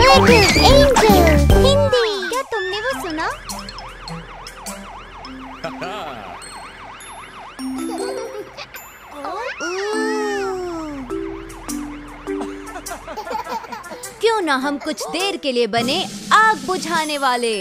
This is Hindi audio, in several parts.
एंजल हिंदी। क्या तुमने वो सुना? क्यों ना हम कुछ देर के लिए बने आग बुझाने वाले।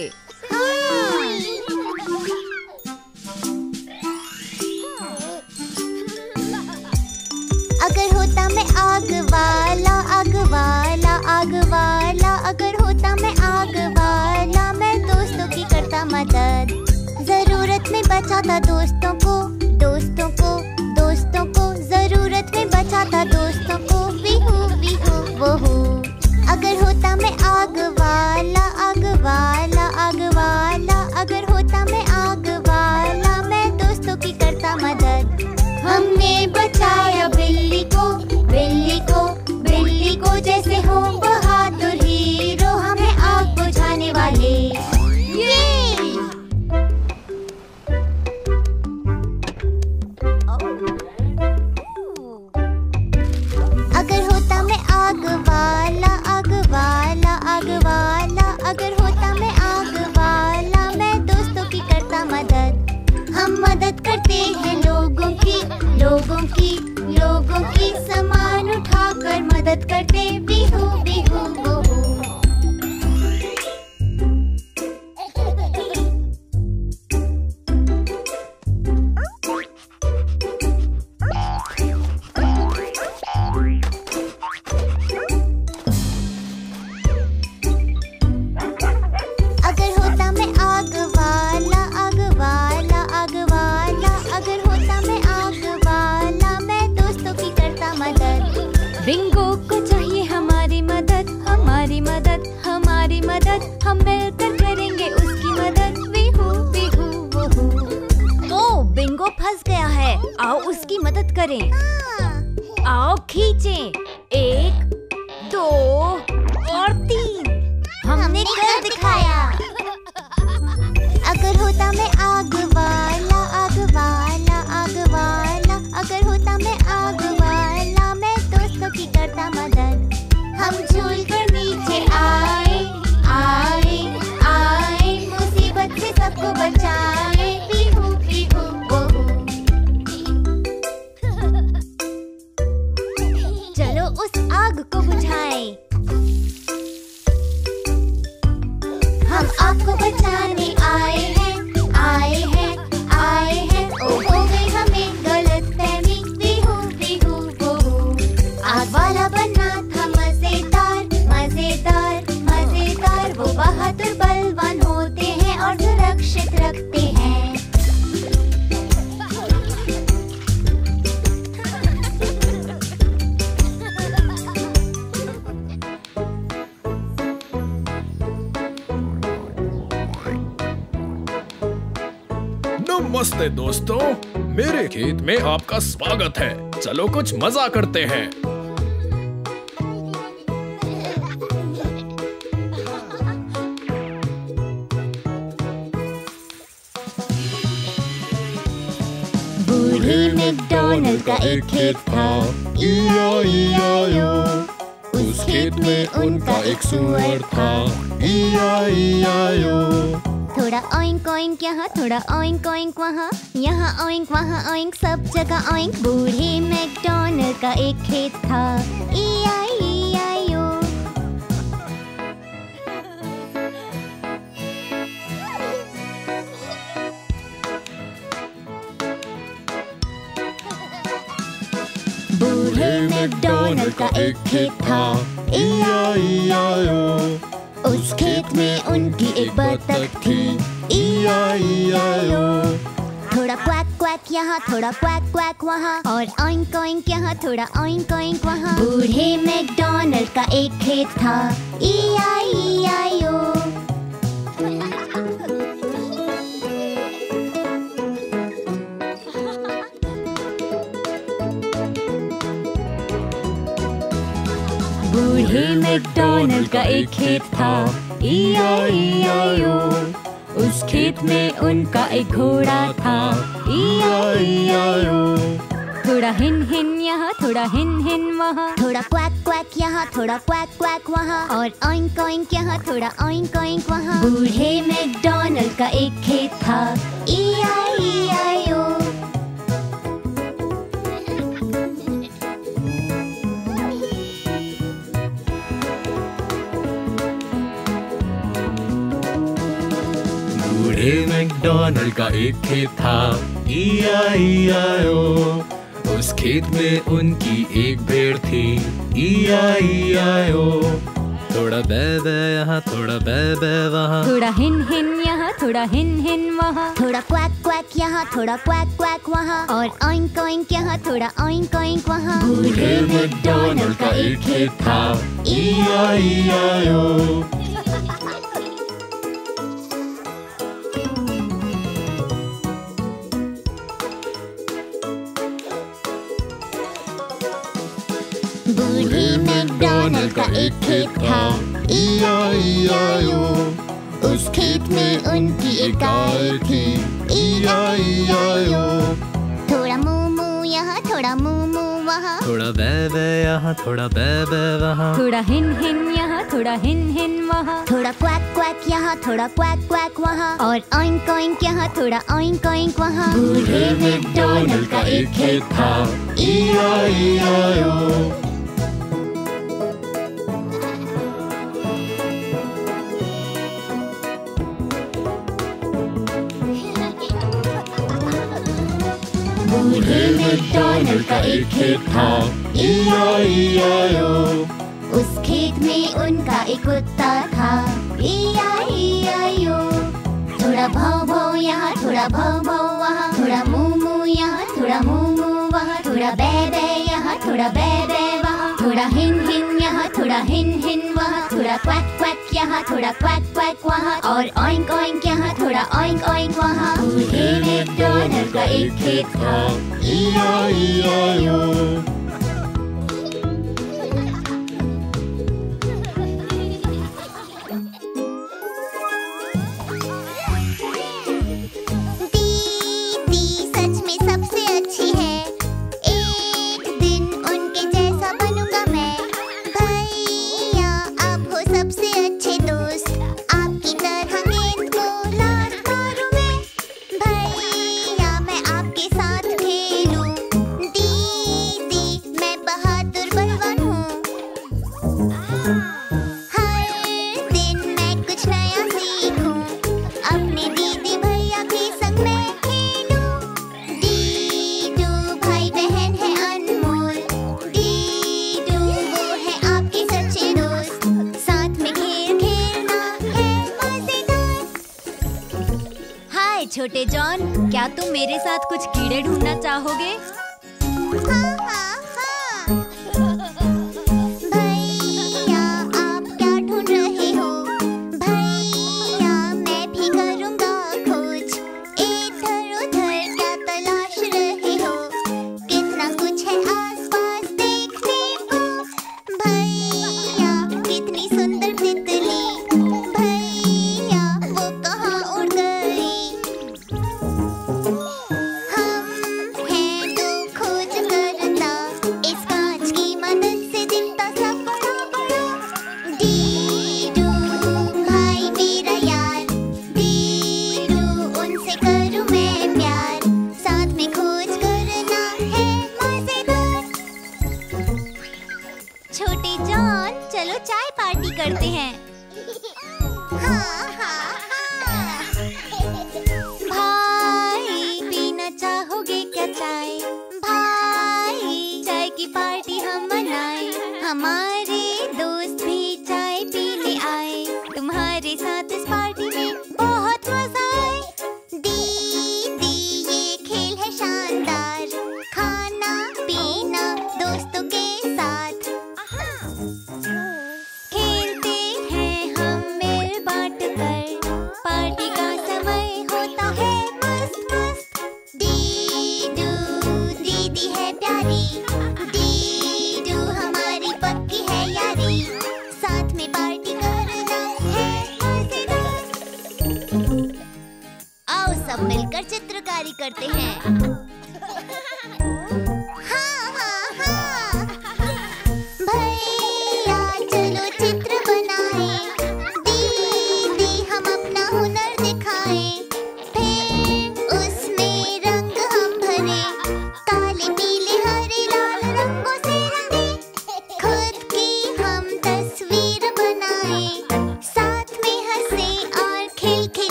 अगर होता मैं आग वाला, आग वाला, आग वाला, अगर होता मैं आग वाला, मैं दोस्तों की करता मदद। जरूरत में बचाता दोस्तों को, दोस्तों को, दोस्तों को, जरूरत में बचाता दोस्तों को। बिहू बिहू वहू। अगर होता मैं आग वाला, आग वाला, आग वाला, अगर होता मैं आग वाला, मैं दोस्तों की करता मदद। हमने बचाया बिल्ली को, बिल्ली को, बिल्ली को, जैसे हो बहादुर हीरो, हमें आग बुझाने वाले। अगर होता मैं आग वाला, आग वाला, आग वाला, अगर होता मैं आग वाला, मैं दोस्तों की करता मदद। हम मदद करते हैं लोगों की, लोगों की, लोगों की, सामान उठाकर मदद करते। बिहू बिहू बहू। अगर होता मैं आग वाला, आग वाला, आग वाला, अगर होता मैं आग वाला, मैं दोस्तों की करता मदद। बिंगो को चाहिए हमारी मदद, हमारी मदद, हमारी मदद, हम मिलकर करेंगे उसकी मदद। बिहू बिहू बहू। ओ बिंगो फंस गया है, आओ उसकी मदद करें। आओ खींचें, 1 2 और 3। हमने कर दिखाया। अगर होता मैं आग वाला, आग वाला, आग वाला, अगर होता मैं आग वाला, मैं दोस्तों की करता मदद। हम झूल कर नीचे आए, आए, आए, मुसीबत से सबको बचाए। बिहू बिहू बहू। चलो उस आग को बुझाएं। हम आपको बचाने आए हैं, आए हैं, आए हैं। ओ हो गई हमें गलतफहमी। बिहू बिहू बहू। आग वाला बनना था मजेदार, मजेदार, मजेदार। वो बहादुर बलवान होते हैं और सुरक्षित रखते हैं। नमस्ते दोस्तों, मेरे खेत में आपका स्वागत है। चलो कुछ मजा करते हैं। बूढ़े मैकडॉनल्ड का एक खेत था, E-I-E-I-O। उस खेत में उनका एक सुअर था, E-I-E-I-O। थोड़ा ऑइंक ऑइंक यहाँ, थोड़ा ऑइंक ऑइंक वहाँ, यहाँ ऑइंक वहाँ ऑइंक, सब जगह ऑइंक। बूढ़े मैकडॉनल्ड का एक खेत था, E-I-E-I-O। बूढ़े मैकडॉनल्ड का एक खेत था, E-I-E-I-O। उस खेत में उनकी एक बतख थी, E-I-E-I-O। थोड़ा क्वैक क्वैक यहाँ, थोड़ा क्वैक क्वैक वहाँ, और ऑइंक ऑइंक यहाँ, थोड़ा ऑइंक ऑइंक वहाँ। बूढ़े मैकडॉनल्ड का एक खेत था, E-I-E-I-O। बूढ़े मैकडॉनल्ड का एक खेत था, E-I-E-I-O। उस खेत में उनका एक घोड़ा था, E-I-E-I-O। थोड़ा हिन हिन यहाँ, थोड़ा हिन हिन वहाँ, थोड़ा क्वैक क्वैक यहाँ, थोड़ा क्वैक क्वैक वहाँ, और ऑइंक ऑइंक यहाँ, थोड़ा ऑइंक ऑइंक वहाँ। बूढ़े मैकडॉनल्ड का एक खेत था, E-I-E-I-O। बूढ़े मैकडॉनल्ड का एक खेत था, E-I-E-I-O। उस खेत में उनकी एक भेड़ थी, E-I-E-I-O। थोड़ा बै बै यहाँ, थोड़ा बै बै वहाँ, थोड़ा हिन हिन यहाँ, थोड़ा हिन हिन वहाँ, थोड़ा क्वैक क्वैक यहाँ, थोड़ा क्वैक क्वैक वहाँ, और ऑइंक ऑइंक यहाँ, थोड़ा ऑइंक ऑइंक वहाँ। बूढ़े मैकडॉनल्ड का एक खेत था, E-I-E-I-O। बूढ़े मैकडॉनल्ड का एक खेत था, E-I-E-I-O। उस खेत में उनकी एक गाय थी, E-I-E-I-O। थोड़ा मू मू यहाँ, थोड़ा मू मू वहाँ, थोड़ा बै बै यहाँ, थोड़ा बै बै वहाँ, थोड़ा हिन हिन यहाँ, थोड़ा हिन हिन वहाँ, थोड़ा क्वैक क्वैक यहाँ, थोड़ा क्वैक क्वैक वहाँ, और ऑइंक ऑइंक यहाँ, थोड़ा ऑइंक ऑइंक वहाँ। बूढ़े मैकडॉनल्ड का एक खेत था, E-I-E-I-O। बूढ़े मैकडॉनल्ड का एक खेत था, E-I-E-I-O। उस खेत में उनका एक कुत्ता था, E-I-E-I-O। थोड़ा भाव भाव यहाँ, थोड़ा भाव भाव वहाँ, थोड़ा मू मू यहाँ, थोड़ा मू मू वहाँ, थोड़ा बै बै यहाँ, थोड़ा बै बै वहाँ, थोड़ा हिन हिन यहाँ, थोड़ा हिन हिन वहाँ, थोड़ा क्वैक क्वैक यहाँ, थोड़ा क्वैक क्वैक वहाँ, और ऑइंक ऑइंक यहाँ, थोड़ा ऑइंक ऑइंक वहाँ। बूढ़े मैकडॉनल्ड का एक खेत था, E-I-E-I-O। दीदी सच में सबसे अच्छी है, एक दिन उनके जैसा बनूंगा मैं। भैया आप हो सबसे अच्छे दोस्त, आपकी तरह गेंद को लात मारूं मैं। भैया मैं आपके साथ खेलूं, दीदी मैं बहादुर बलवान हूँ। हर दिन मैं कुछ नया सीखूं, अपने दीदी भैया के संग मैं खेलूं। डीडू भाई बहन है अनमोल, डीडू वो है आपके सच्चे दोस्त, साथ में खेल खेलना है मजेदार। हाय छोटे जॉन, क्या तुम मेरे साथ कुछ कीड़े ढूंढना चाहोगे? हाँ हाँ हाँ। भैया आप क्या ढूंढ रहे हो? भैया मैं भी करूँगा खोज, इधर उधर क्या तलाश रहे हो? कितना कुछ है आसपास देखने को। भैया कितनी सुंदर तितली, भैया वो कहाँ उड़ गई? हम हैं तो खोज करता, इस कांच की मदद से दिखता सब बड़ा बड़ा। डीडू भाई मेरा यार, डीडू उनसे करूँ मैं प्यार, साथ में खोज करना है मजेदार। छोटे जॉन, चलो चाय पार्टी करते हैं। हाँ हाँ हाँ। भाई पीना चाहोगे क्या चाय? भाई चाय की पार्टी हम मनाएं, हमारे दोस्त भी चाय पीने आए, तुम्हारे साथ इस पार्टी में बहुत मजा आए। दीदी ये खेल है शानदार, खाना पीना दोस्तों के साथ, खेलते हैं हम मिल बांट कर, पार्टी का समय होता है मस्त मस्त। डीडू दीदी है प्यारी, डीडू हमारी पक्की है यारी, साथ में पार्टी करना है मजेदार। आओ सब मिलकर चित्रकारी करते हैं।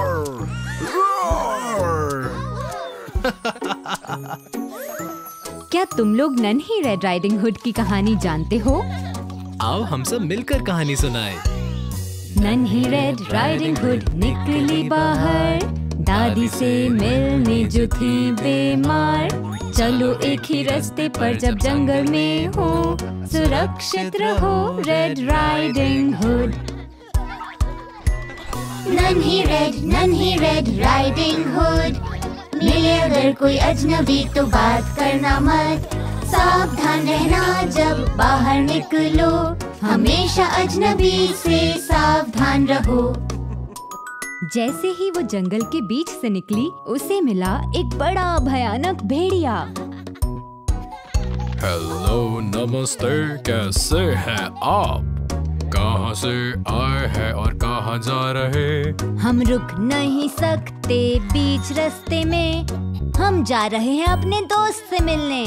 क्या तुम लोग नन्ही रेड राइडिंग हुड की कहानी जानते हो? आओ हम सब मिलकर कहानी सुनाएं। नन्ही रेड राइडिंग हुड निकली बाहर, दादी से मिलने जो थी बेमार। चलो एक ही रास्ते पर जब जंगल में हो, सुरक्षित रहो रेड राइडिंग हुड। नन्ही रेड राइडिंग हुड, मिले अगर कोई अजनबी तो बात करना मत। सावधान रहना जब बाहर निकलो, हमेशा अजनबी से सावधान रहो। जैसे ही वो जंगल के बीच से निकली, उसे मिला एक बड़ा भयानक भेड़िया। हेलो, नमस्ते, कैसे हैं आप? कहाँ से आए हैं और कहाँ जा रहे? हम रुक नहीं सकते बीच रास्ते में, हम जा रहे हैं अपने दोस्त से मिलने।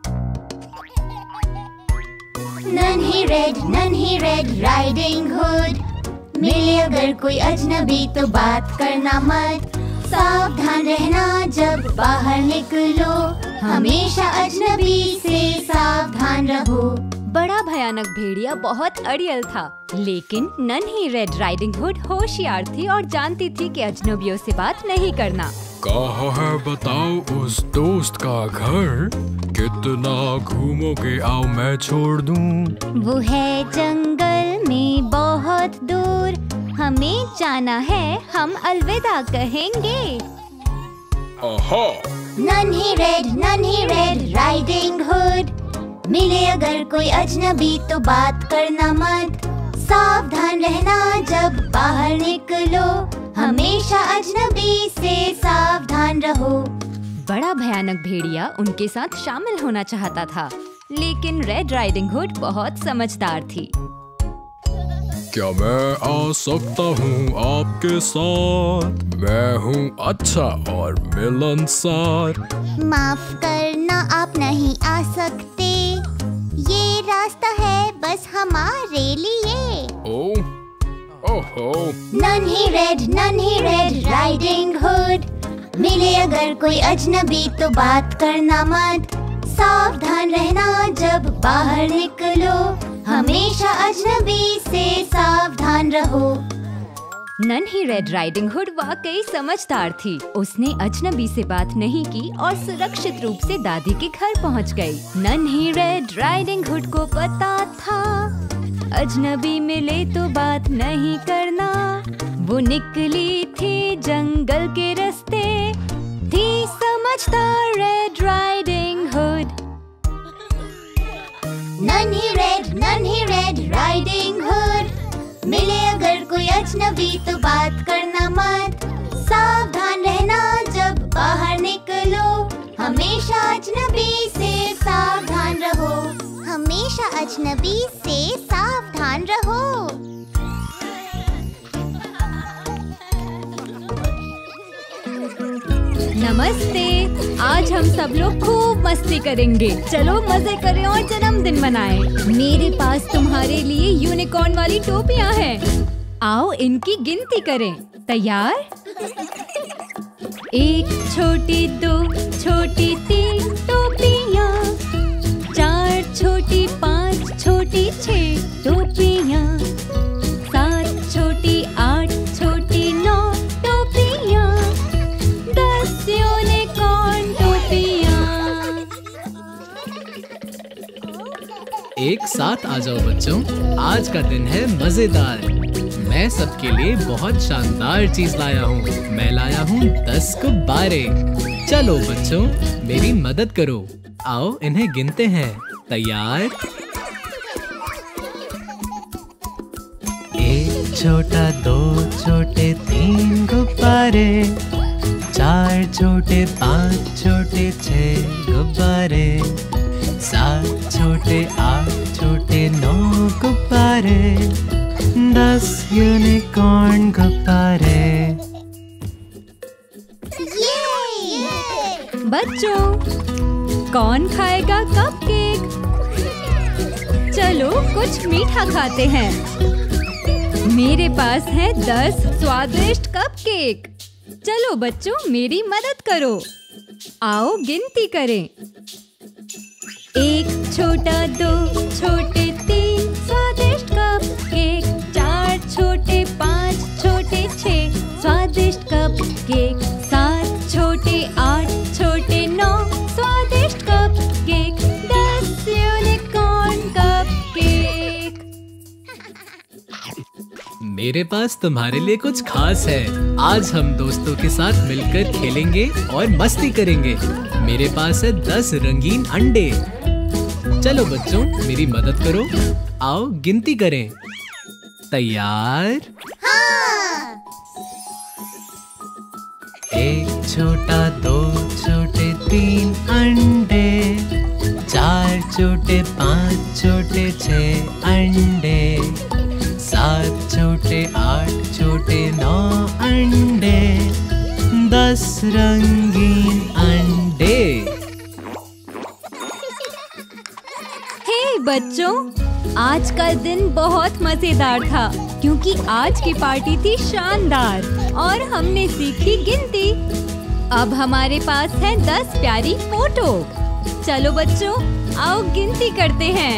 नन्ही रेड राइडिंग हुड, मिले अगर कोई अजनबी तो बात करना मत। सावधान रहना जब बाहर निकलो, हमेशा अजनबी से सावधान रहो। बड़ा भयानक भेड़िया बहुत अड़ियल था, लेकिन नन्ही रेड राइडिंग हुड होशियार थी और जानती थी कि अजनबियों से बात नहीं करना। कहाँ है बताओ उस दोस्त का घर? कितना घूमोगे, आओ मैं छोड़ दूं। वो है जंगल में बहुत दूर, हमें जाना है, हम अलविदा कहेंगे। आहा। नन्ही रेड राइडिंग हुड, मिले अगर कोई अजनबी तो बात करना मत। सावधान रहना जब बाहर निकलो, हमेशा अजनबी से सावधान रहो। बड़ा भयानक भेड़िया उनके साथ शामिल होना चाहता था, लेकिन रेड राइडिंग हुड बहुत समझदार थी। क्या मैं आ सकता हूँ आपके साथ? मैं हूँ अच्छा और मिलनसार। माफ करना, आप नहीं आ सकते, ये रास्ता है बस हमारे लिए। ओहो। नन्ही रेड राइडिंग हुड, मिले अगर कोई अजनबी तो बात करना मत। सावधान रहना जब बाहर निकलो, हमेशा अजनबी से सावधान रहो। नन्ही रेड राइडिंग हुड वाकई समझदार थी। उसने अजनबी से बात नहीं की और सुरक्षित रूप से दादी के घर पहुंच गई। नन्ही रेड राइडिंग हुड को पता था अजनबी मिले तो बात नहीं करना। वो निकली थी जंगल के रास्ते, थी समझदार रेड राइडिंग हुड। नन्ही रेड राइडिंग हुड, मिले अगर कोई अजनबी तो बात करना मत। सावधान रहना जब बाहर निकलो, हमेशा अजनबी से सावधान रहो। हमेशा अजनबी से सावधान रहो। नमस्ते, आज हम सब लोग खूब मस्ती करेंगे। चलो मजे करें और जन्मदिन मनाएं। मेरे पास तुम्हारे लिए यूनिकॉर्न वाली टोपियां हैं। आओ इनकी गिनती करें। तैयार? 1 छोटी, 2 छोटी, 3 टोपियां, 4 छोटी, 5 छोटी, 6 टोपियां, 7 छोटी, 8 छोटी, 9 टोपियां, 10 यूनिकॉर्न टोपियां। एक साथ आ जाओ बच्चों, आज का दिन है मजेदार। मैं सबके लिए बहुत शानदार चीज लाया हूँ। मैं लाया हूँ 10 गुब्बारे। चलो बच्चों, मेरी मदद करो। आओ इन्हें गिनते हैं। तैयार? 1 छोटा, 2 छोटे, 3 गुब्बारे, 4 छोटे, 5 छोटे, 6 गुब्बारे, 7 छोटे, 8 छोटे, 9 गुब्बारे, 10 यूनिकॉर्न गुब्बारे। बच्चों, कौन खाएगा कपकेक? चलो कुछ मीठा खाते हैं। मेरे पास है 10 स्वादिष्ट कपकेक। चलो बच्चों, मेरी मदद करो। आओ गिनती करें। 1 छोटा, 2 छोटे, 3 स्वादिष्ट कप केक, 4 छोटे, 5 छोटे, 6 स्वादिष्ट कप केक, 7 छोटे, 8 छोटे, 9 स्वादिष्ट cupcake, 10 unicorn cupcake. मेरे पास तुम्हारे लिए कुछ खास है। आज हम दोस्तों के साथ मिलकर खेलेंगे और मस्ती करेंगे। मेरे पास है 10 रंगीन अंडे। चलो बच्चों, मेरी मदद करो। आओ गिनती करें। तैयार? हाँ। 1 छोटा, 2 छोटे, 3 अंडे, 4 छोटे, 5 छोटे, 6 अंडे, 7 छोटे, 8 छोटे, 9 अंडे, 10 रंगीन अंडे। हे बच्चों, आज का दिन बहुत मजेदार था क्योंकि आज की पार्टी थी शानदार और हमने सीखी गिनती। अब हमारे पास है 10 प्यारी फोटो। चलो बच्चों, आओ गिनती करते हैं।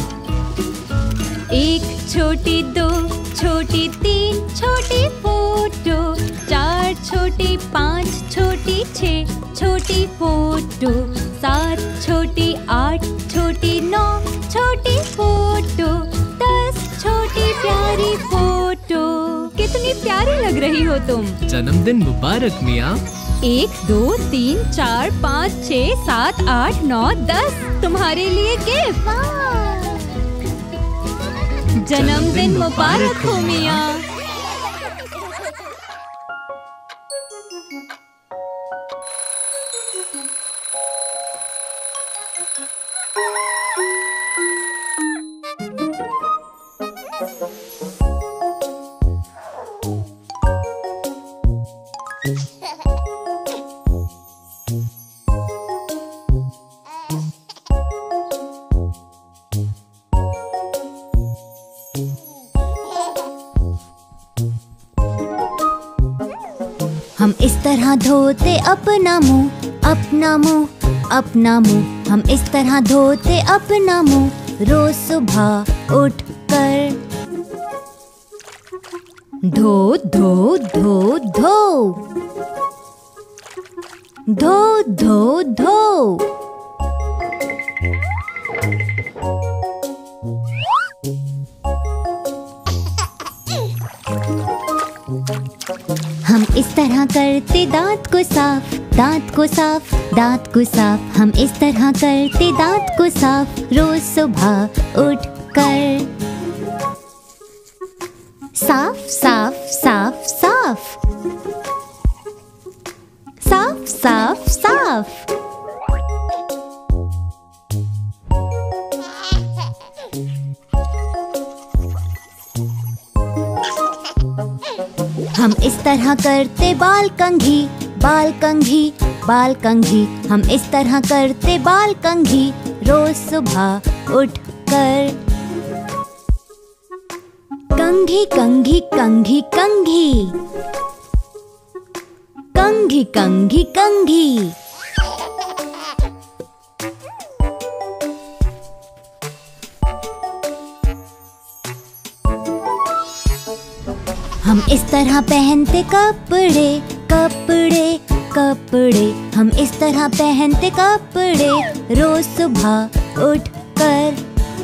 1 छोटी, 2 छोटी, 3 छोटी फोटो, 4 छोटी, 5 छोटी, 6 छोटी फोटो, 7 छोटी, 8 छोटी, 9 छोटी फोटो, 10 छोटी प्यारी फोटो। कितनी प्यारी लग रही हो तुम। जन्मदिन मुबारक मिया। 1 2 3 4 5 6 7 8 9 10 तुम्हारे लिए गिफ्ट। जन्मदिन मुबारक हो मिया। हम इस तरह धोते अपना मुंह, अपना मुंह, अपना मुंह। हम इस तरह धोते अपना मुंह रोज सुबह उठकर। धो धो धो धो, धो धो धो। हम इस तरह करते दांत को साफ, दांत को साफ, दांत को साफ। हम इस तरह करते दांत को साफ रोज सुबह उठकर। साफ साफ साफ साफ, साफ साफ साफ। हम इस तरह करते बाल कंघी, बाल कंघी, बाल कंघी। हम इस तरह करते बाल कंघी रोज सुबह उठकर। कंघी कंघी कंघी कंघी, कंघी कंघी कंघी। हम इस तरह पहनते कपड़े, कपड़े, कपड़े। हम इस तरह पहनते कपड़े रोज सुबह उठकर।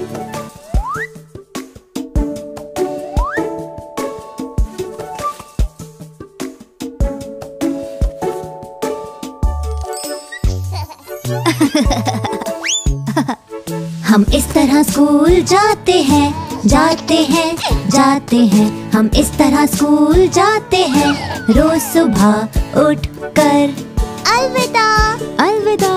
हम इस तरह स्कूल जाते हैं, जाते हैं, जाते हैं। हम इस तरह स्कूल जाते हैं रोज सुबह उठकर। अलविदा, अलविदा।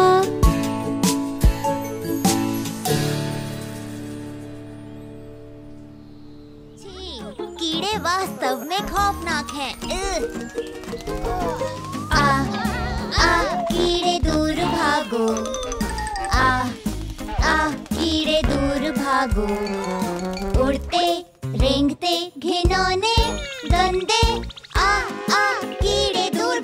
कीड़े वास्तव में खौफनाक हैं। आ आ कीड़े दूर भागो, आ आ कीड़े दूर भागो। उड़ते, रेंगते, घिनौने, गंदे, आ आ कीड़े दूर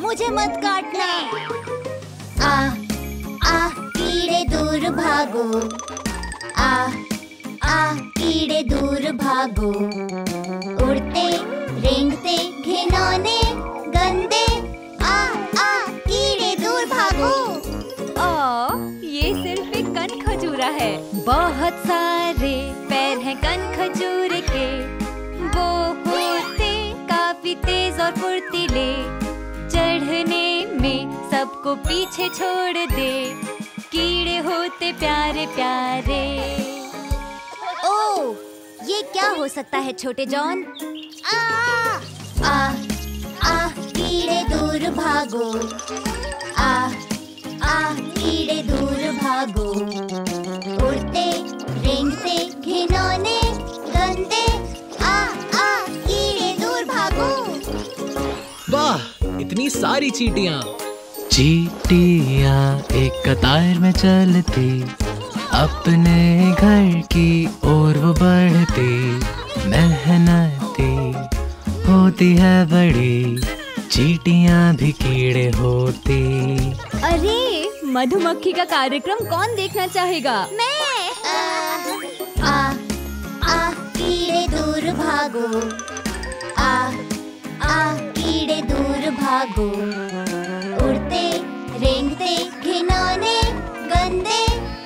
मुझे मत काटना। कीड़े दूर भागो। कीड़े दूर भागो। उड़ते रेंगते घिनौने गंदे। कीड़े दूर भागो। ये सिर्फ एक कनखजूरा है। बहुत सारे पैर हैं कनखजूर के। वो होते काफी तेज और फुर्तीले। चढ़ने में सबको पीछे छोड़ दे। कीड़े होते प्यारे प्यारे। ओह, ये क्या हो सकता है छोटे जॉन? कीड़े दूर भागो। कीड़े दूर भागो। उड़ते रेंगते घिनौने गंदे। कीड़े दूर भागो। वाह, इतनी सारी चींटियां। चींटियां एक कतार में चलती, अपने घर की ओर वो बढ़ती। मेहनती होती है बड़ी, चींटियां भी कीड़े होती। अरे, मधुमक्खी का कार्यक्रम कौन देखना चाहेगा? मैं। कीड़े दूर भागो। कीड़े दूर भागो। उड़ते रेंगते घिनौने गंदे।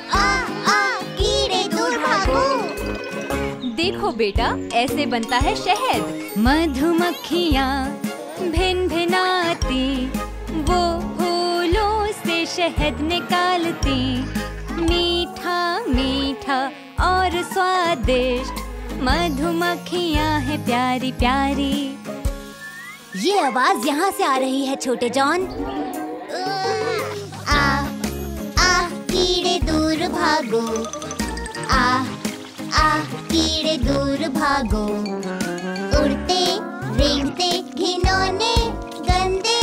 कीड़े दूर भागो। देखो बेटा, ऐसे बनता है शहद। मधुमक्खियाँ भिन भिनाती, वो फूलों से शहद निकालती। मीठा मीठा और स्वादिष्ट, मधुमक्खियाँ हैं प्यारी प्यारी। ये आवाज यहाँ से आ रही है छोटे जॉन। कीड़े दूर भागो। कीड़े दूर भागो। उड़ते रेंगते घिनौने गंदे।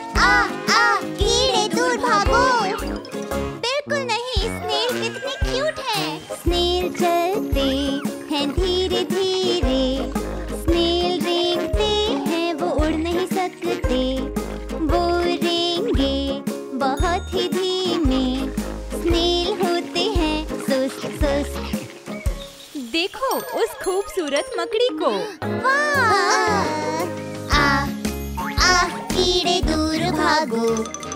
कीड़े दूर भागो। बिल्कुल नहीं, स्नेल कितने क्यूट हैं। स्नेल चलते हैं धीरे धीरे। स्नेल रेंगते हैं, वो उड़ नहीं सकते। वो रेंगे बहुत ही धीमे। स्नेल होते हैं सुस्त सुस्त। देखो उस खूबसूरत मकड़ी को। कीड़े दूर भागो।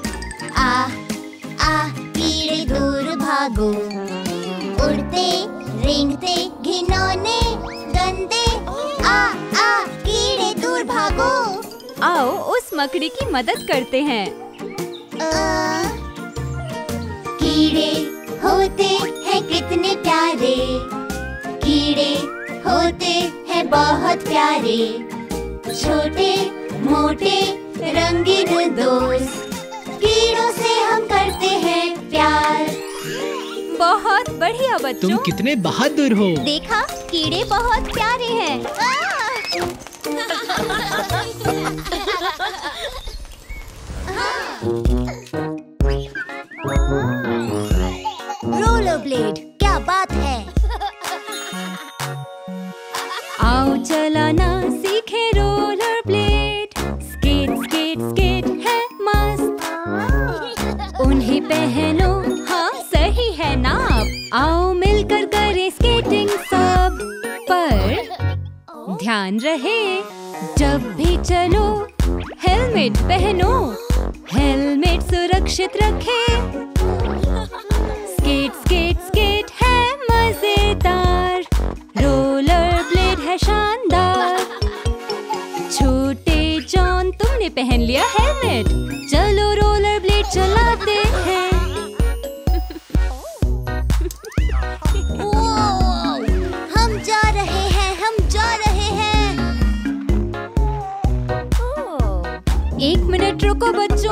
कीड़े दूर भागो। उड़ते रेंगते घिनौने गंदे। कीड़े दूर भागो। आओ उस मकड़ी की मदद करते हैं। कीड़े होते हैं कितने प्यारे। कीड़े होते हैं बहुत प्यारे। छोटे मोटे रंगीन दोस्त, कीड़ों से हम करते हैं प्यार। बहुत बढ़िया बच्चों। तुम कितने बहादुर हो। देखा, कीड़े बहुत प्यारे हैं। रोलर ब्लेड, क्या बात है। आओ चलाना सीखे roller blade. Skate skate skate है मस्त, उन्हें पहनो। हाँ सही है ना। आओ मिलकर करें स्केटिंग सब। पर ध्यान रहे, जब भी चलो हेलमेट पहनो। हेलमेट सुरक्षित रखे। स्केट स्केट स्केट है मजेदार। रोलर ब्लेड है शानदार। छोटे जॉन, तुमने पहन लिया हेलमेट। चलो रोलर ब्लेड चलाते हैं। हम जा रहे हैं, हम जा रहे हैं। 1 मिनट रुको बच्चों।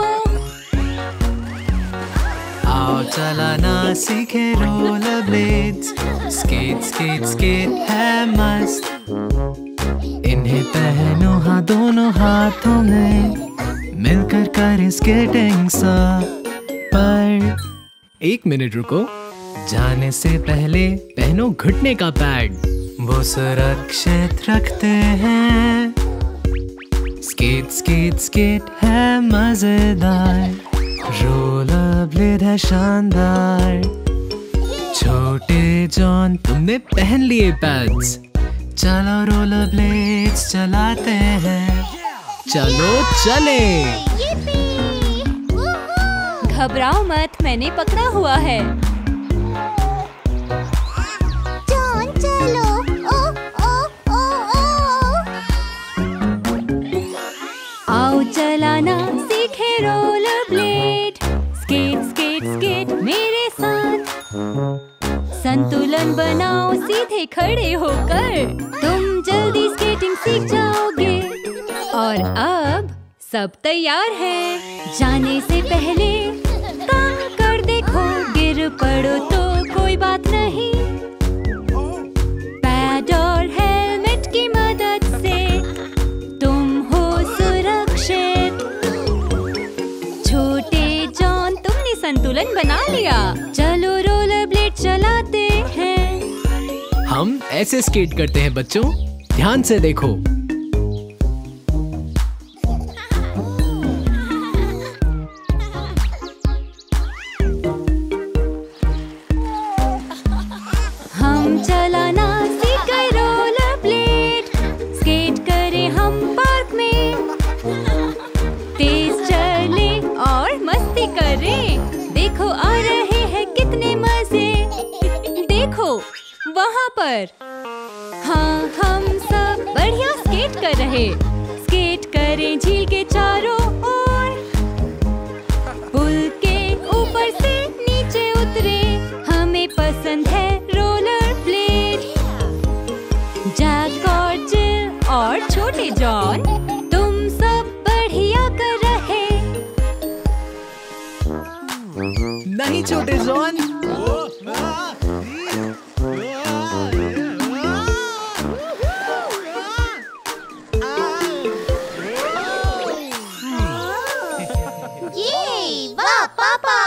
आओ चलाना सीखे roller blades. Skate skate skate है मस्त, इन्हें पहनो हाँ दोनों हाथों में। मिलकर करें स्केटिंग सब। पर 1 मिनट रुको, जाने से पहले पहनो घुटने का पैड, वो सुरक्षित रखते हैं। स्केट स्केट स्केट है मजेदार, रोलर ब्लेड है शानदार। छोटे जॉन तुमने पहन लिए पैड्स, चलो रोलर ब्लेड्स चलाते हैं, चलो चले। घबराओ मत, मैंने पकड़ा हुआ है। जॉन चलो। ओ ओ ओ ओ। आओ चलाना सीखे roller blade, skate skate skate मेरे साथ। संतुलन बनाओ सीधे खड़े होकर, तुम जल्दी स्केटिंग सीख जाओगे। और अब सब तैयार है, जाने से पहले काम कर देखो, गिर पड़ो तो कोई बात नहीं। पैड और हेलमेट की मदद से तुम हो सुरक्षित। छोटे जॉन तुमने संतुलन बना लिया, चलो रोलर ब्लेड चलाते हैं। हम ऐसे स्केट करते हैं बच्चों, ध्यान से देखो। हम चलाना सीख गए रोलर ब्लेड, स्केट करें हम पार्क में, तेज चले और मस्ती करें। देखो आ रहे हैं कितने मजे, देखो वहाँ पर। हाँ हम सब बढ़िया स्केट कर रहे, स्केट करें झील के चारों ओर, पुल के ऊपर से नीचे उतरे, हमें पसंद है रोलर ब्लेड। जैक और जिल और छोटे जॉन तुम सब बढ़िया कर रहे। नहीं छोटे जॉन, ये वाह पापा।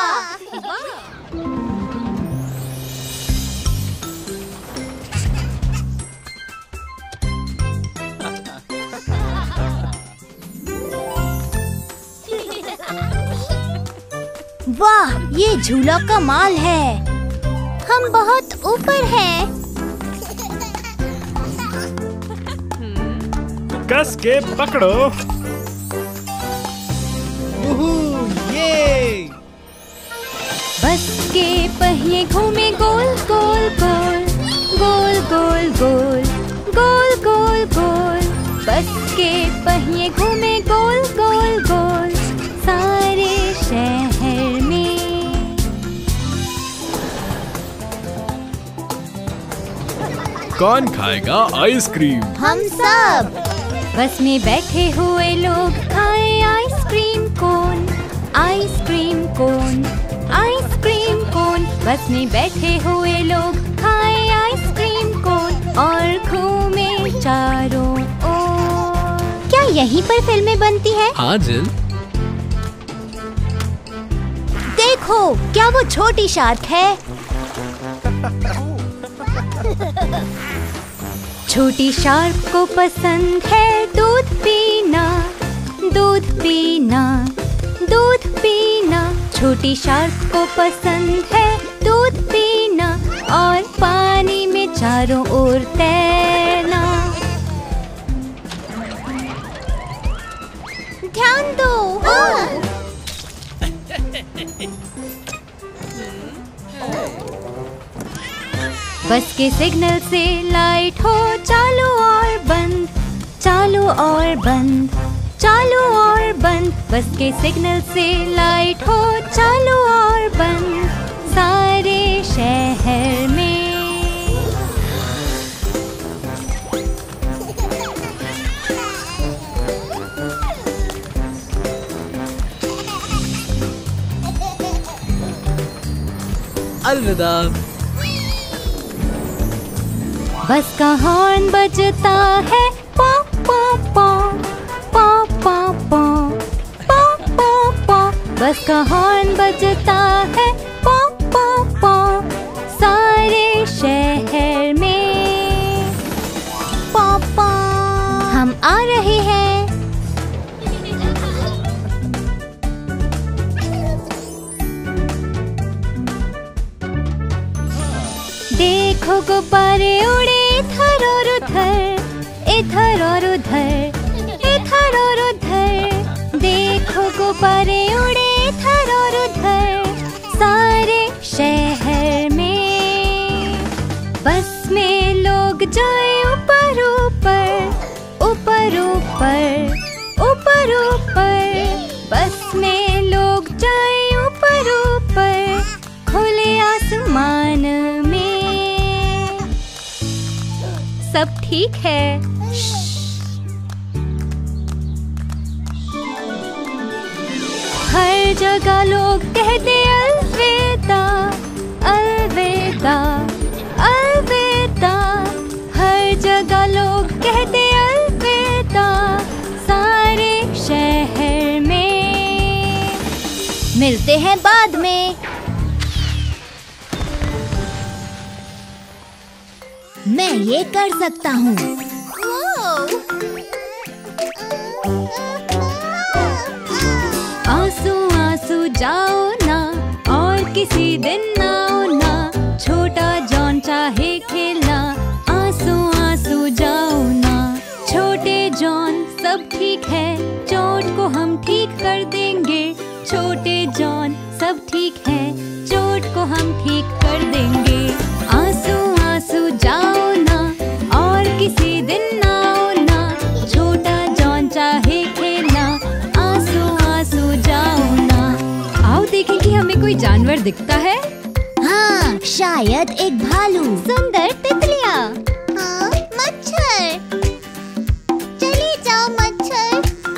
वाह ये झूला कमाल है, हम बहुत ऊपर हैं। कस के पकड़ो। ये बस के पहिए घूमे गोल गोल गोल, गोल गोल गोल, गोल गोल गोल। बस के पहिए घूमे गोल गोल गोल, सारे शहर में। कौन खाएगा आइसक्रीम? हम सब। बस में बैठे हुए लोग खाए ice cream cone, ice cream cone, ice cream cone. Bus में बैठे हुए लोग खाए आइसक्रीम कोन और घूमे चारों ओर। क्या यहीं पर फिल्में बनती है? हाँ जिल, देखो क्या वो छोटी शार्क है। छोटी शार्क को पसंद है दूध पीना, दूध पीना, दूध पीना। छोटी शार्क को पसंद है दूध पीना और पानी में चारों ओर तैरना। ध्यान दो। बस के सिग्नल से लाइट हो चालू और बंद, चालू और बंद, चालू और बंद। बस के सिग्नल से लाइट हो चालू और बंद, सारे शहर में। अलविदा। बस का हॉर्न बजता है, पॉ पॉ पॉ, पॉ पॉ पॉ, पॉ पॉ पॉ। बस का हॉर्न बजता है, पॉ पॉ पॉ, सारे शहर में। पापा हम आ रहे हैं, देखो गुब्बारे उड़े इधर और उधर, इधर और उधर, इधर और उधर। देखो गुब्बारे उड़े इधर और उधर सारे शहर में। बस में लोग जाए ऊपर ऊपर, ऊपर ऊपर, ऊपर ऊपर। बस में लोग जाए ऊपर ऊपर खुले आसमान में। सब ठीक है। हर जगह लोग कहते अलविदा, अलविदा, अलविदा। हर जगह लोग कहते अलविदा सारे शहर में। मिलते हैं बाद में। मैं ये कर सकता हूँ। आंसू आंसू जाओ ना और किसी दिन आओ ना, छोटा जॉन चाहे खेलना। आंसू आंसू जाओ ना छोटे जॉन, सब ठीक है, चोट को हम ठीक कर देंगे। छोटे जॉन सब ठीक है, चोट को हम ठीक कर देंगे। आंसू आंसू जाओ ना और किसी दिन आओ ना, छोटा जॉन चाहे खेलना। आंसू आंसू जाओ ना। आओ देखें कि हमें कोई जानवर दिखता है। हाँ, शायद एक भालू। सुंदर तितलियाँ। हाँ, मच्छर। चले जाओ मच्छर।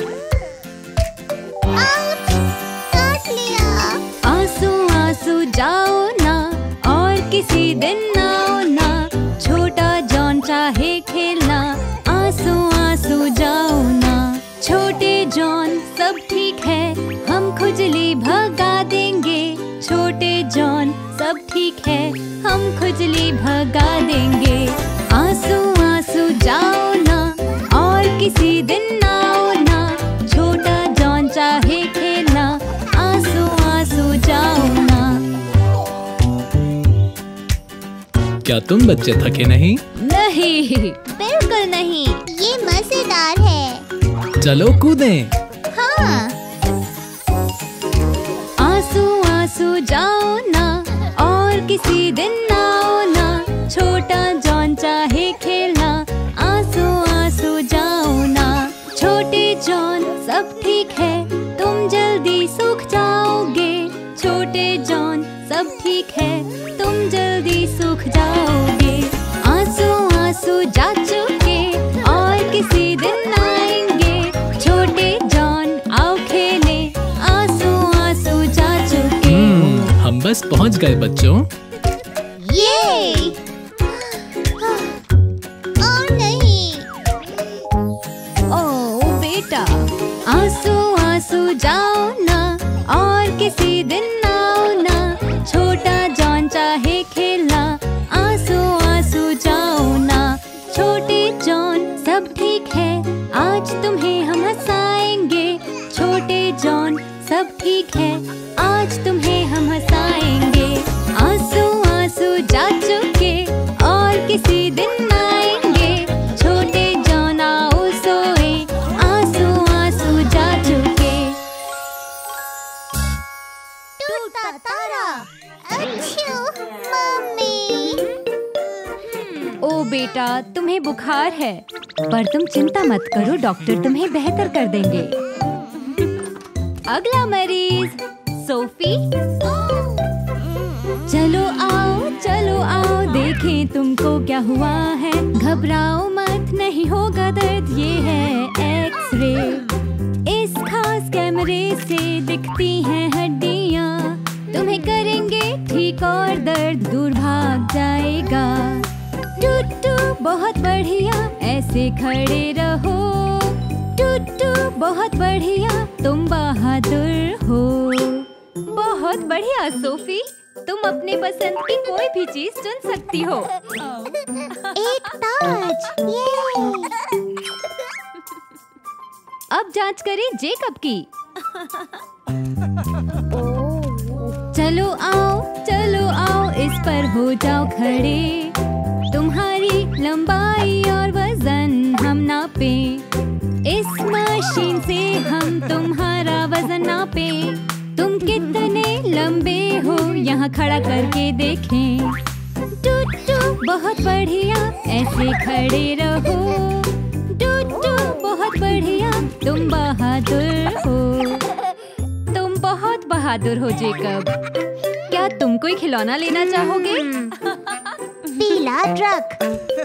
आउच, काट लिया। आंसू आंसू जाओ ना और किसी दिन आओ ना, छोटा जॉन चाहे खेलना। आंसू आंसू जाओ ना। छोटे जॉन सब ठीक है, हम खुजली भगा देंगे। छोटे जॉन सब ठीक है, हम खुजली भगा देंगे। आंसू आंसू जाओ ना और किसी दिन आओ ना, छोटा जॉन चाहे खेलना। आंसू आंसू जाओ ना। क्या तुम बच्चे थके नहीं? नहीं, बिल्कुल नहीं, ये मजेदार है। चलो कूदें। हाँ। आंसू आंसू जाओ ना और किसी दिन आओ ना, छोटा जॉन चाहे खेलना। आंसू आंसू जाओ ना। छोटे जॉन सब ठीक है, तुम जल्दी सूख जाओगे। छोटे जॉन सब ठीक है, तुम जल्दी सूख जाओगे। आंसू आंसू जा चुके और किसी दिन आएंगे। छोटे जॉन आओ खेले, आंसू आंसू जा चुके। हम बस पहुंच गए बच्चों। ये और नहीं। ओ बेटा, आंसू आंसू जाओ ना और किसी दिन आओ ना, छोटा जॉन चाहे खेलना। आंसू आंसू जाओ ना। छोटे जॉन सब ठीक है, आज तुम्हें हम हंसाएंगे। छोटे जॉन सब ठीक है, आज तुम्हें हम हंसाएंगे। आंसू आंसू जा चुके और किसी दिन आएंगे। छोटे जॉन आओ सोए, आंसू आंसू जा चुके। टूटा तारा। अच्छू, मम्मी। ओ बेटा, तुम्हें बुखार है, पर तुम चिंता मत करो, डॉक्टर तुम्हें बेहतर कर देंगे। अगला मरीज सोफी। चलो आओ देखें तुमको क्या हुआ है। घबराओ मत, नहीं होगा दर्द, ये है एक्सरे। इस खास कैमरे से दिखती हैं हड्डियाँ, तुम्हें करेंगे ठीक और दर्द दूर भाग जाएगा। टूटू बहुत बढ़िया, ऐसे खड़े रहो। टूटू बहुत बढ़िया, तुम बहादुर हो। बहुत बढ़िया सोफी, तुम अपने पसंद की कोई भी चीज चुन सकती हो। एक ताज। ये। अब जांच करें जेकब की। चलो आओ, इस पर हो जाओ खड़े। हम तुम्हारा वजन नापे। तुम कितने लंबे हो यहाँ खड़ा करके देखें। टूटू बहुत बढ़िया, ऐसे खड़े रहो। टूटू बहुत बढ़िया, तुम बहादुर हो। तुम बहुत बहादुर हो जेकब। क्या तुम कोई खिलौना लेना चाहोगे? पीला ट्रक।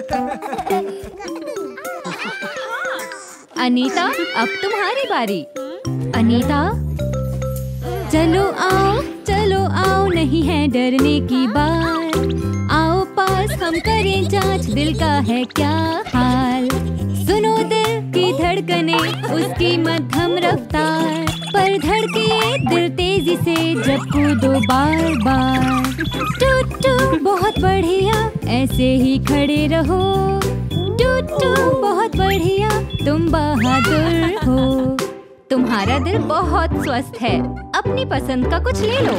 अनीता, अब तुम्हारी बारी। अनीता, चलो आओ, नहीं है डरने की बात। आओ पास हम करें जांच, दिल का है क्या हाल। सुनो दिल की धड़कने, उसकी मध्यम रफ्तार। पर धड़के दिल तेजी से जब कूदो बार बार। टूटू बहुत बढ़िया, ऐसे ही खड़े रहो। टूटू बहुत बढ़िया, तुम बहादुर हो। तुम्हारा दिल बहुत स्वस्थ है, अपनी पसंद का कुछ ले लो।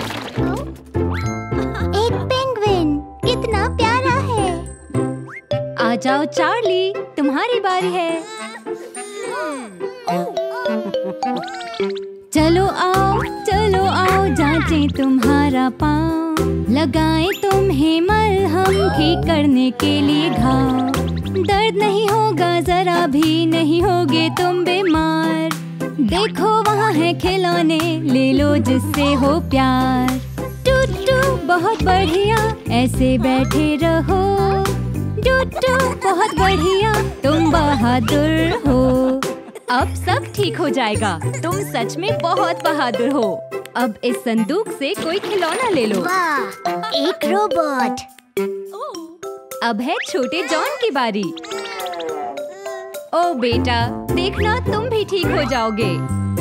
एक पेंगुइन, कितना प्यारा है। आ जाओ चार्ली, तुम्हारी बारी है। चलो आओ, जांचें तुम्हारा पाँव। लगाएं तुम्हें मलहम, ठीक करने के लिए घाव। दर्द नहीं होगा, जरा भी नहीं होगे तुम बीमार। देखो वहाँ है खिलौने, ले लो जिससे हो प्यार। टूटू बहुत बढ़िया, ऐसे बैठे रहो। टूटू बहुत बढ़िया, तुम बहादुर हो। अब सब ठीक हो जाएगा, तुम सच में बहुत बहादुर हो। अब इस संदूक से कोई खिलौना ले लो। वाह, एक रोबोट। अब है छोटे जॉन की बारी। ओ बेटा, देखना तुम भी ठीक हो जाओगे।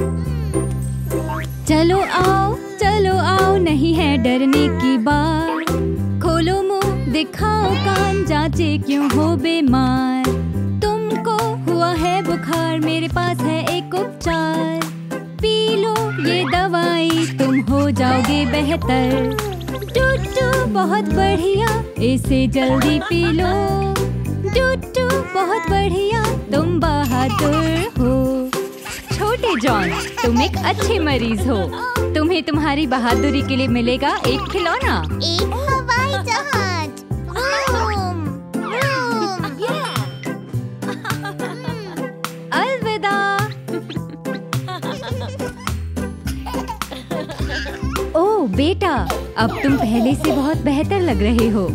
चलो आओ, नहीं है डरने की बात। खोलो मुंह, दिखाओ कान, जांचे क्यों हो बीमार। तुमको हुआ है बुखार, मेरे पास है एक उपचार। पी लो ये दवाई, तुम हो जाओगे बेहतर। टूटू बहुत बढ़िया, इसे जल्दी पी लो। टूटू बहुत बढ़िया, तुम बहादुर हो। छोटे जॉन, तुम एक अच्छे मरीज हो। तुम्हें तुम्हारी बहादुरी के लिए मिलेगा एक खिलौना। एक हवाई जहाज। रूम, अलविदा। ओह बेटा, अब तुम पहले से बहुत बेहतर लग रहे हो।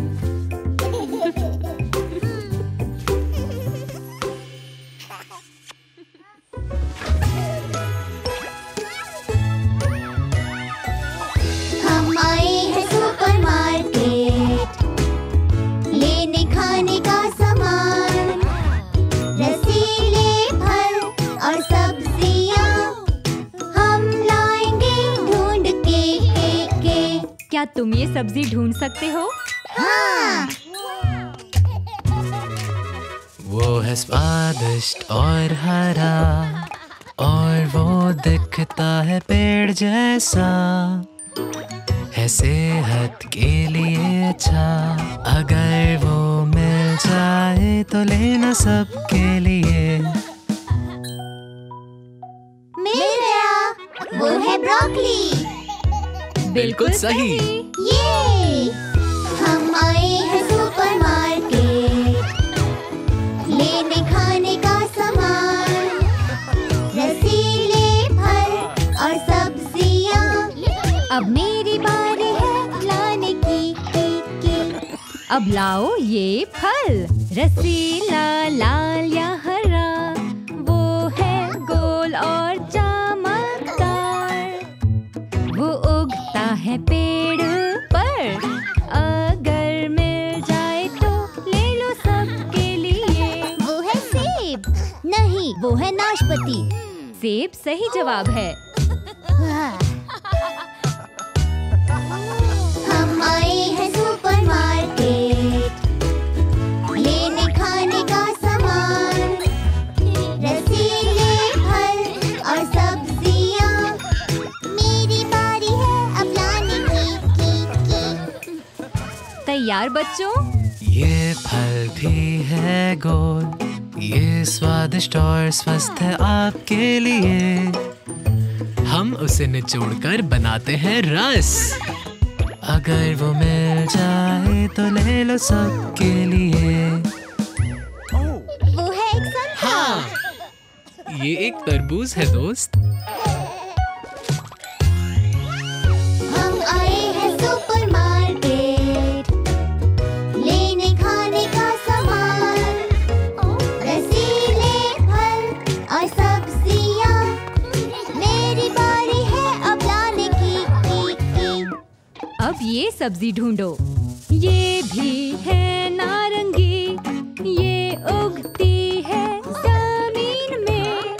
हम आए हैं सुपरमार्केट, लेने खाने का सामान। रसीले फल और सब्जियां हम लाएंगे ढूंढ के। क्या तुम ये सब्जी ढूंढ सकते हो? हाँ। वो है स्वादिष्ट और हरा, और वो दिखता है पेड़ जैसा। है सेहत के लिए अच्छा, अगर वो मिल जाए तो लेना सबके लिए। मिल गया, वो है ब्रोकली। बिल्कुल सही। ये हम आए हैं सुपरमार्केट, लेने खाने का सामान। रसीले फल और सब्जियां। अब मेरी बारी है लाने की। अब लाओ ये फल। रसीला, लाल या हरा, वो है गोल और चमकदार। वो उगता है पेड़ पर, अगर मिल जाए तो ले लो सबके लिए। वो है सेब। नहीं, वो है नाशपाती। सेब सही जवाब है। हम आए हैं सुपरमार्केट, लेने खाने का सामान। रसीले फल और सब्जियां। मेरी बारी है अब लाने की। तैयार बच्चों? ये फल भी है गोल, ये स्वादिष्ट और स्वस्थ है आपके लिए। हम उसे निचोड़कर बनाते हैं रस। अगर वो मिल जाए तो ले लो सबके लिए। वो है एक संतरा। हाँ, ये एक तरबूज है दोस्त। हम आए हैं सुपरमार्केट लेने खाने का सामान, रसीले फल और सब्जियां। मेरी बारी है अब लाने की। अब ये सब्जी ढूंढो। ये भी है नारंगी, ये उगती है जमीन में।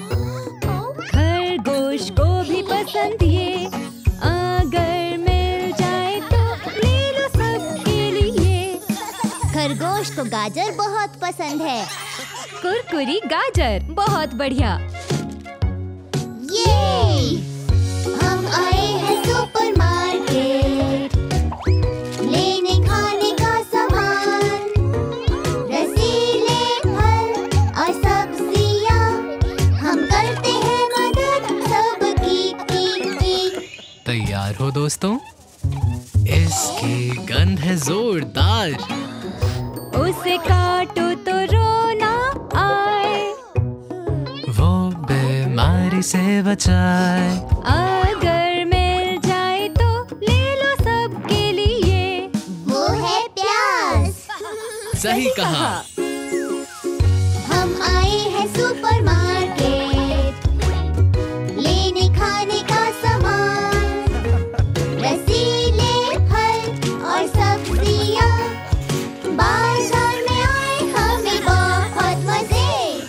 खरगोश को भी पसंद ये, अगर मिल जाए तो ले लो सबके लिए। खरगोश को गाजर बहुत पसंद है। कुरकुरी गाजर, बहुत बढ़िया। ये हम आए हैं सुपरमार्केट लेने खाने का सामान, रसीले फल और सब्जियां। हम करते हैं मदद सबकी। तैयार हो दोस्तों? इसकी गंध है जोरदार। उसे काटो तो रोना आए, वो बीमारी से बचाए। अगर मिल जाए तो ले लो सबके लिए। वो है प्याज। सही कहा। हम आए हैं सुपरमार्केट लेने खाने का सामान, रसीले फल और सब्जियां। बाजार में आए हमें बहुत मजे।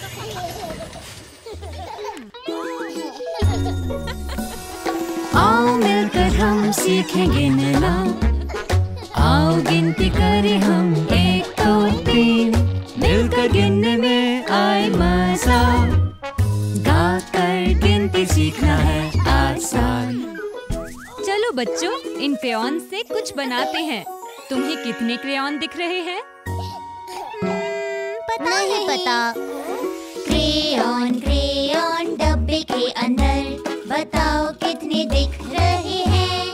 आओ मिलकर हम सीखें गिनना, आओ गिनती करें हम 1 2 3। मिलकर गिनने में आए मजा, गाकर गिनती सीखना है आसान। चलो बच्चों, इन क्रेयॉन से कुछ बनाते हैं। तुम्हें कितने क्रेयॉन दिख रहे हैं? नहीं पता। क्रेयॉन क्रेयॉन डब्बे के अंदर, बताओ कितने दिख रहे हैं।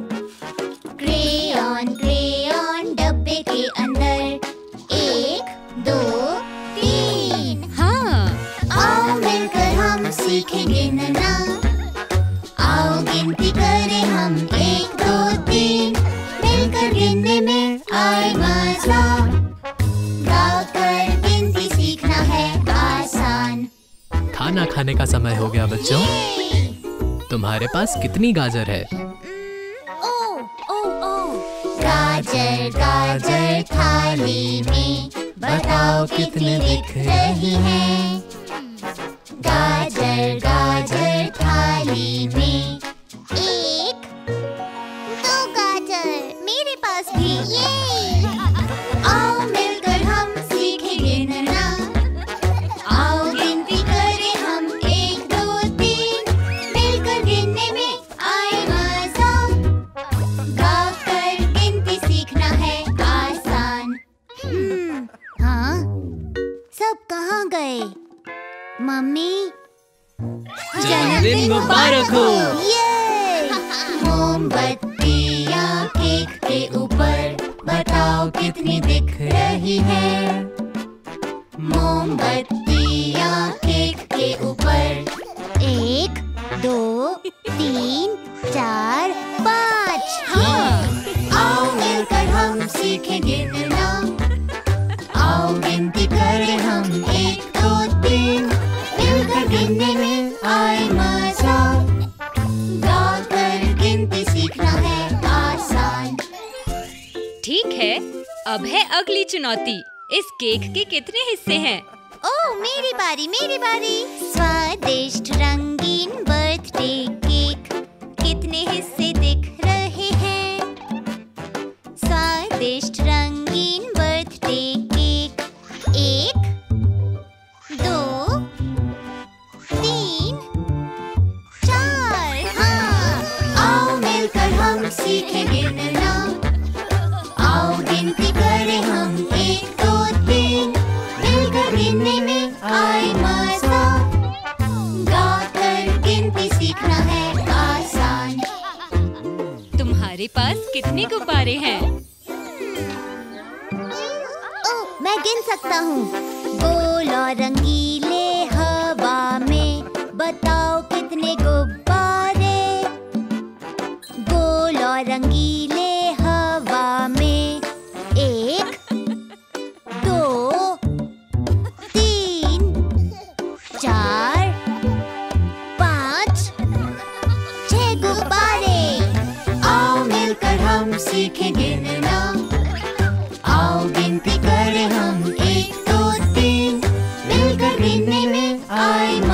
क्रेयॉन क्रेयॉन डब्बे के अंदर, 1 2 3। हाँ, आओ मिलकर हम सीखें गिनना, आओ गिनती करें हम 1 2 3। मिलकर गिनने में आए मजा, गाकर गिनती सीखना है आसान। खाना खाने का समय हो गया बच्चों। तुम्हारे पास कितनी गाजर है? गाजर गाजर थाली में, बताओ कितनी दिख रही हैं। गाजर गाजर थाली में, 1 2 गाजर मेरे पास भी। आओ मिलकर हम सीखें गिनना, आओ गिनती करें हम 1 2 3। मिलकर गिनने में आए मजा, गाकर गिनती सीखना है आसान। हाँ, सब कहाँ गए? मम्मी, जन्मदिन मुबारक हो। मोमबत्तियाँ केक के ऊपर, बताओ कितनी दिख रही है। मोमबत्तियाँ केक के ऊपर, 1 2 3 4 5। हाँ, आओ मिलकर हम सीखें गिनना, आओ गिनती करें हम 1 2 3। मिलकर गिनने में आए मजा, गाकर गिनती सीखना है आसान। ठीक है, अब है अगली चुनौती। इस केक के कितने हिस्से हैं? ओह, मेरी बारी मेरी बारी। स्वादिष्ट रंगीन बर्थडे केक, कितने हिस्से दिख रहे हैं? स्वादिष्ट रंगीन बर्थडे केक, 1 2 3 4। हाँ, आओ मिलकर हम सीखें गिनना, आओ गिनती करें हम 1 2 3। मिलकर गिनने में आए मजा, गाकर गिनती सीखना है आसान। तुम्हारे पास कितने गुब्बारे हैं? मैं गिन सकता हूँ। गोल और रंगीले हवा में, बताओ कितने गुब्बारे। गोल और रंगीले हवा में, 1 2 3 4 5 6 गुब्बारे। आओ मिलकर हम सीखें गिनना, आओ गिनती करें हम 1 2 3, मिलकर गिनने में आए